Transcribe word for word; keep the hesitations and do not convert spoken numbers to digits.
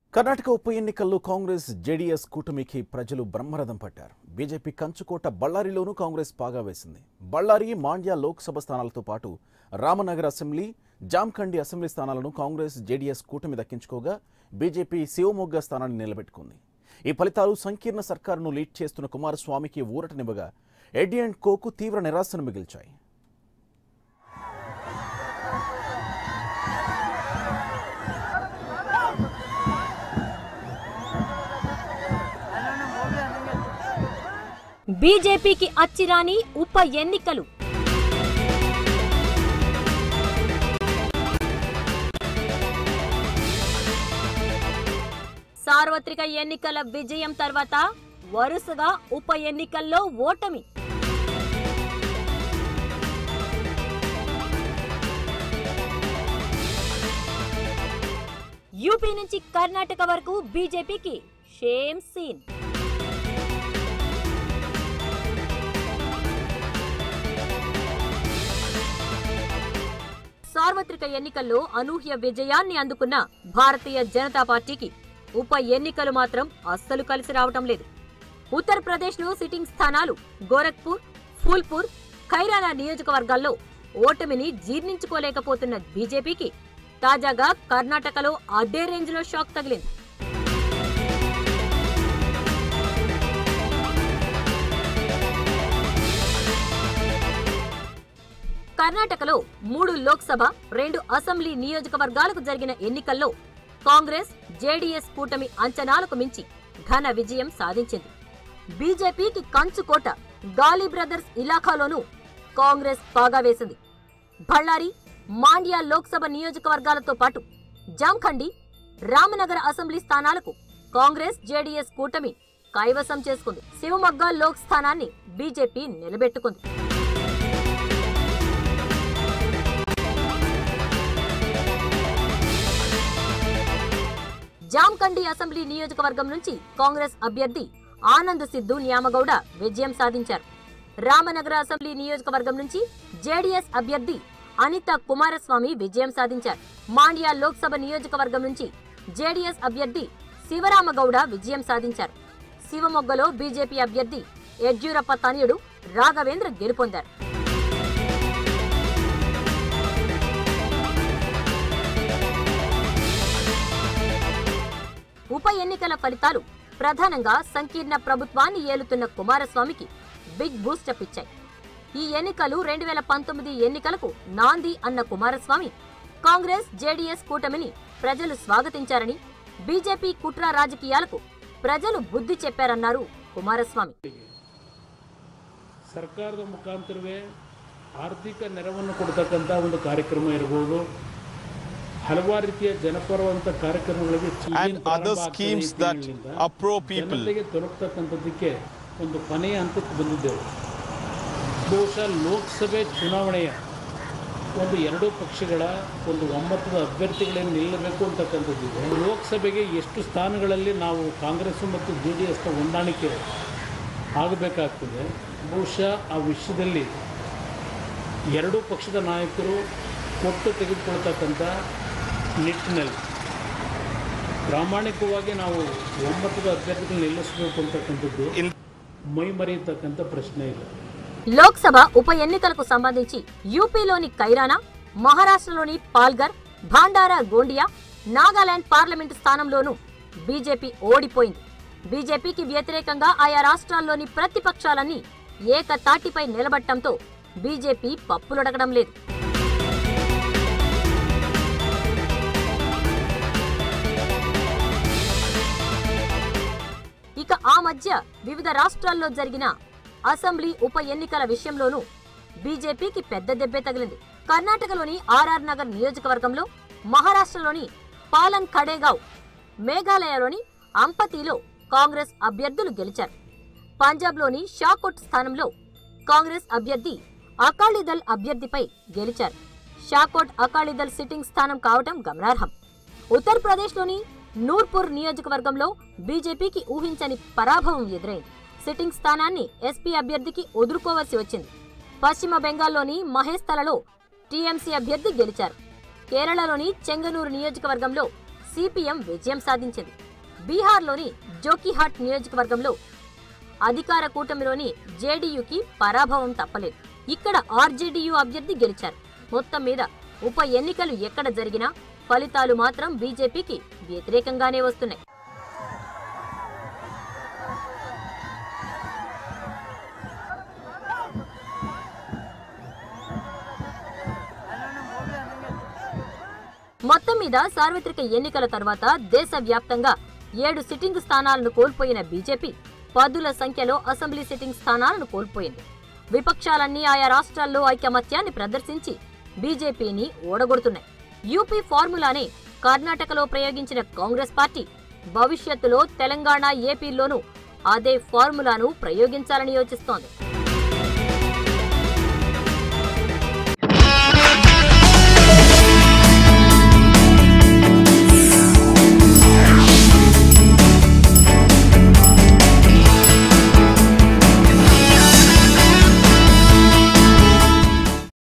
కర్ణాటక ఉప ఎన్నికల్లో కాంగ్రెస్ జేడీఎస్ కూటమికి ప్రజలు బ్రహ్మరథం పట్టారు. బీజేపీ కంచుకోట బళ్ళారిలోనూ కాంగ్రెస్ పాగా వేసింది. బళ్ళారి, మాండ్య లోక్సభ స్థానాలతో పాటు రామనగర్ అసెంబ్లీ, జామ్ఖండి అసెంబ్లీ స్థానాలను కాంగ్రెస్ జేడీఎస్ కూటమి దక్కించుకోగా బీజేపీ శివమొగ్గ స్థానాన్ని నిలబెట్టుకుంది. ఈ ఫలితాలు సంకీర్ణ సర్కారును లీడ్ చేస్తున్న కుమారస్వామికి ఊరటనివ్వగా ఎడ్డీ అండ్ కోకు తీవ్ర నిరాశను మిగిల్చాయి. బీజేపీకి అచ్చిరాని ఉప ఎన్నికలు. సార్వత్రిక ఎన్నికల విజయం తర్వాత వరుసగా ఉప ఎన్నికల్లో ఓటమి. యూపీ నుంచి కర్ణాటక వరకు బీజేపీకి షేమ్ సీన్. సార్వత్రిక ఎన్నికల్లో అనూహ్య విజయాన్ని అందుకున్న భారతీయ జనతా పార్టీకి ఉప ఎన్నికలు మాత్రం అస్సలు కలిసి రావటం లేదు. ఉత్తరప్రదేశ్లో సిట్టింగ్ స్థానాలు గోరఖ్పూర్, ఫూల్పూర్, ఖైరానా నియోజకవర్గాల్లో ఓటమిని జీర్ణించుకోలేకపోతున్న బీజేపీకి తాజాగా కర్ణాటకలో అదే రేంజ్లో షాక్ తగిలింది. కర్ణాటకలో మూడు లోక్సభ, రెండు అసెంబ్లీ నియోజకవర్గాలకు జరిగిన ఎన్నికల్లో కాంగ్రెస్ జేడీఎస్ కూటమి అంచనాలకు మించి ఘన విజయం సాధించింది. బీజేపీకి కంచుకోట గాలి బ్రదర్స్ ఇలాఖాలోనూ కాంగ్రెస్ పాగా వేసింది. బళ్ళారి, మాండ్య లోక్సభ నియోజకవర్గాలతో పాటు జామ్ఖండి, రామనగర అసెంబ్లీ స్థానాలకు కాంగ్రెస్ జేడీఎస్ కూటమి కైవసం చేసుకుంది. శివమొగ్గ లోక్ స్థానాన్ని బీజేపీ నిలబెట్టుకుంది. జామ్ఖండి అసెంబ్లీ నియోజకవర్గం నుంచి కాంగ్రెస్ అభ్యర్థి ఆనంద్ సిద్ధు న్యామగౌడ విజయం సాధించారు. రామనగర అసెంబ్లీ నియోజకవర్గం నుంచి జేడీఎస్ అభ్యర్థి అనిత కుమారస్వామి విజయం సాధించారు. మాండ్య లోక్సభ నియోజకవర్గం నుంచి జేడీఎస్ అభ్యర్థి శివరామగౌడ విజయం సాధించారు. శివమొగ్గలో బీజేపీ అభ్యర్థి యడ్యూరప్ప తనయుడు రాఘవేంద్ర గెలుపొందారు. ఉప ఎన్నికల ఫలితాలు ప్రధానంగా సంకీర్ణ ప్రభుత్వాన్ని ఏలుతున్న కుమారస్వామికి బిగ్ బూస్టప్ ఇచ్చాయి. ఈ ఎన్నికలు రెండు వేల పంతొమ్మిది ఎన్నికలకు నాంది అన్న కుమారస్వామి కాంగ్రెస్ జేడీఎస్ కూటమిని ప్రజలు స్వాగతించారని, బీజేపీ కుట్ర రాజకీయాలకు ప్రజలు బుద్ధి చెప్పారన్నారు కుమారస్వామి. ಸರ್ಕಾರದ ಮುಖಾಂತರವೇ ಆರ್ಥಿಕ ನೆರವನ್ನು ಕೊಡತಕ್ಕಂತ ಒಂದು ಕಾರ್ಯಕ್ರಮ ಇರಬಹುದು. ಹಲವಾರು ರೀತಿಯ ಜನಪರವಂತ ಕಾರ್ಯಕ್ರಮಗಳಿಗೆ ಜನತೆಗೆ ದೊರಕತಕ್ಕಂಥದ್ದಕ್ಕೆ ಒಂದು ಕೊನೆಯ ಹಂತಕ್ಕೆ ಬಂದಿದ್ದೆವು. ಬಹುಶಃ ಲೋಕಸಭೆ ಚುನಾವಣೆಯ ಒಂದು ಎರಡೂ ಪಕ್ಷಗಳ ಒಂದು ಒಮ್ಮತದ ಅಭ್ಯರ್ಥಿಗಳನ್ನು ನಿಲ್ಲಬೇಕು ಅಂತಕ್ಕಂಥದ್ದಿದೆ. ಲೋಕಸಭೆಗೆ ಎಷ್ಟು ಸ್ಥಾನಗಳಲ್ಲಿ ನಾವು ಕಾಂಗ್ರೆಸ್ ಮತ್ತು ಜೆ ಡಿ ಎಸ್ನ ಹೊಂದಾಣಿಕೆ ಆಗಬೇಕಾಗ್ತದೆ. ಬಹುಶಃ ಆ ವಿಷಯದಲ್ಲಿ ಎರಡೂ ಪಕ್ಷದ ನಾಯಕರು ಕೊಟ್ಟು ತೆಗೆದುಕೊಳ್ತಕ್ಕಂಥ ನಿಟ್ಟಿನಲ್ಲಿ ಪ್ರಾಮಾಣಿಕವಾಗಿ ನಾವು ಒಮ್ಮತದ ಅಭ್ಯರ್ಥಿಗಳನ್ನು ನಿಲ್ಲಿಸಬೇಕು ಅಂತಕ್ಕಂಥದ್ದು ಮೈಮರೆಯತಕ್ಕಂಥ ಪ್ರಶ್ನೆ ಇಲ್ಲ. లోక్సభ ఉప ఎన్నికలకు సంబంధించి యూపీలోని కైరానా, మహారాష్ట్రలోని పాల్ఘర్, భాండారా గోండియా, నాగాలాండ్ పార్లమెంటు స్థానంలోనూ బీజేపీ ఓడిపోయింది. బీజేపీకి వ్యతిరేకంగా ఆయా రాష్ట్రాల్లోని ప్రతిపక్షాలన్నీ ఏకతాటిపై నిలబడటంతో బీజేపీ పప్పులొడగడం లేదు. ఇక ఆ మధ్య వివిధ రాష్ట్రాల్లో జరిగిన అసెంబ్లీ ఉప ఎన్నికల విషయంలోనూ బీజేపీకి పెద్ద దెబ్బే తగిలింది. కర్ణాటకలోని ఆర్ఆర్ నగర్ నియోజకవర్గంలో, మహారాష్ట్రలోని పాలన్ ఖడేగావ్, మేఘాలయలోని అంపతిలో కాంగ్రెస్ అభ్యర్థులు గెలిచారు. పంజాబ్లోని షాకోట్ స్థానంలో కాంగ్రెస్ అభ్యర్థి అకాలీదళ్ అభ్యర్థిపై గెలిచారు. షాకోట్ అకాలీదళ్ సిట్టింగ్ స్థానం కావటం గమనార్హం. ఉత్తరప్రదేశ్లోని నూర్పూర్ నియోజకవర్గంలో బీజేపీకి ఊహించని పరాభవం ఎదురైంది. సిట్టింగ్ స్థానాన్ని ఎస్పీ అభ్యర్థికి ఎదుర్కోవాల్సి వచ్చింది. పశ్చిమ బెంగాల్లోని మహేస్తలలో టీఎంసీ అభ్యర్థి గెలిచారు. కేరళలోని చెంగనూరు నియోజకవర్గంలో సిపిఎం విజయం సాధించింది. బీహార్లోని జోకిహాట్ నియోజకవర్గంలో అధికార కూటమిలోని జేడీయూకి పరాభవం తప్పలేదు. ఇక్కడ ఆర్జేడీయూ అభ్యర్థి గెలిచారు. మొత్తం మీద ఉప ఎన్నికలు ఎక్కడ జరిగినా ఫలితాలు మాత్రం బీజేపీకి వ్యతిరేకంగానే వస్తున్నాయి. మొత్తం మీద సార్వత్రిక ఎన్నికల తర్వాత దేశవ్యాప్తంగా ఏడు సిట్టింగ్ స్థానాలను కోల్పోయిన బీజేపీ పదుల సంఖ్యలో అసెంబ్లీ సిట్టింగ్ స్థానాలను కోల్పోయింది. విపక్షాలన్నీ ఆయా రాష్ట్రాల్లో ఐకమత్యాన్ని ప్రదర్శించి బీజేపీని ఓడగొడుతున్నాయి. యూపీ ఫార్ములానే కర్ణాటకలో ప్రయోగించిన కాంగ్రెస్ పార్టీ భవిష్యత్తులో తెలంగాణ, ఏపీల్లోనూ అదే ఫార్ములాను ప్రయోగించాలని యోచిస్తోంది.